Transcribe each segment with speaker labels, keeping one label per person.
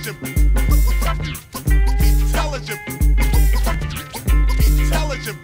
Speaker 1: intelligent, intelligent, intelligent,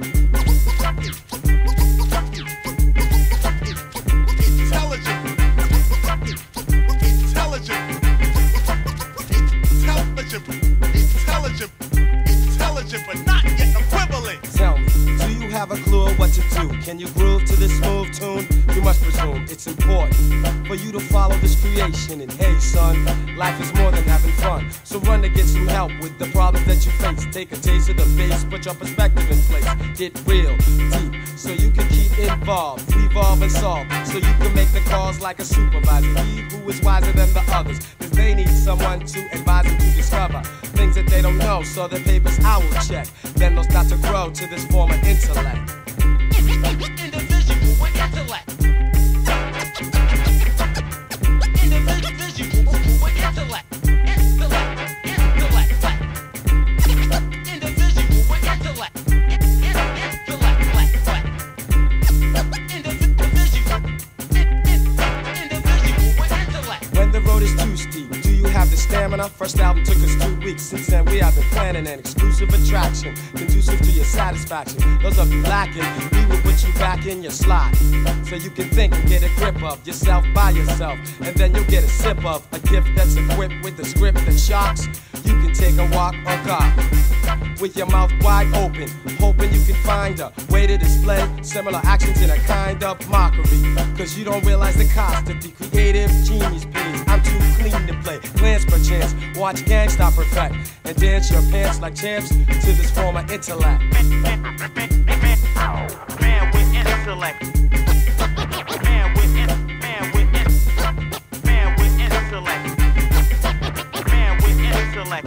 Speaker 1: intelligent, but not yet equivalent.
Speaker 2: Tell me, do you have a clue of what to do? Can you groove to this smooth tune? You must presume it's important for you to follow this creation. And hey son, life is more than having fun. So run to get some help with the problems that you face. Take a taste of the bass, put your perspective in place. Get real deep so you can keep involved. Revolve and solve so you can make the calls like a supervisor. He who is wiser than the others, cause they need someone to advise them to discover things that they don't know. So their papers I will check. Then they'll start to grow to this form of intellect.
Speaker 1: Individual with intellect. Individual with intellect.
Speaker 2: When the road is too steep, do you have the stamina? First album took us 2 weeks. Since then we have been planning an exclusive attraction conducive to your satisfaction. Those of you lacking, we will put you back in your slot so you can think and get a grip of yourself by yourself. And then you'll get a sip of a gift that's equipped with a script that shocks. You can take a walk or cop with your mouth wide open, hoping you can find a way to display similar actions in a kind of mockery. Cause you don't realize the cost of the creative genius pays. I'm too clean to play, glance per chance, watch gangsta perfect, and dance your pants like champs to this form of intellect.
Speaker 1: Man with intellect. Man with intellect. Man with intellect. Man with intellect. Man with intellect.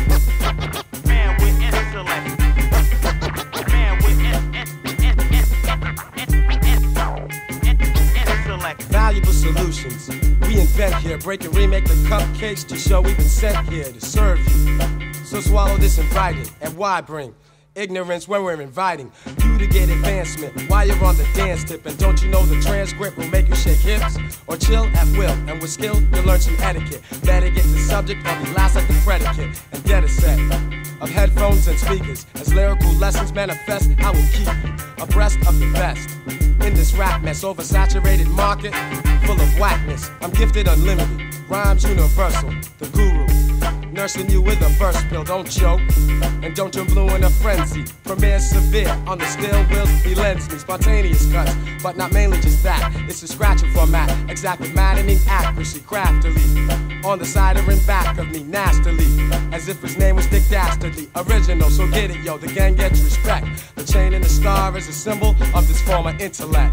Speaker 1: Intellect.
Speaker 2: Valuable solutions we invent here, break and remake the cupcakes to show we've been sent here to serve you. So swallow this and write it. And why bring ignorance when we're inviting you to get advancement while you're on the dance tip? And don't you know the transcript will make you shake hips or chill at will? And with skill, you'll learn some etiquette. Better get the subject or be last like the predicate. And get a set of headphones and speakers. As lyrical lessons manifest, I will keep you abreast of the best in this rap mess, oversaturated market full of whackness. I'm gifted unlimited, rhymes universal, the guru, nursing you with a verse pill. Don't choke, and don't turn blue in a frenzy. Premiere severe on the still wheels he lends me. Spontaneous cuts, but not mainly just that. It's a scratching format, exact with maddening accuracy, craftily. On the side or in back of me, nastily, as if his name was Dick Dastardly. Original, so get it, yo, the gang gets respect. The chain and the star is a symbol of this form of intellect.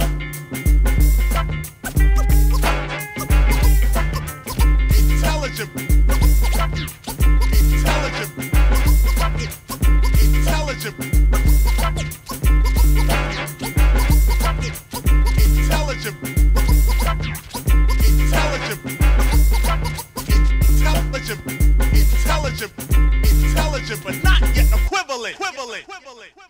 Speaker 1: Intelligent. Intelligent. Intelligent. Intelligent. Intelligent. Intelligent. Intelligent, but not yet equivalent.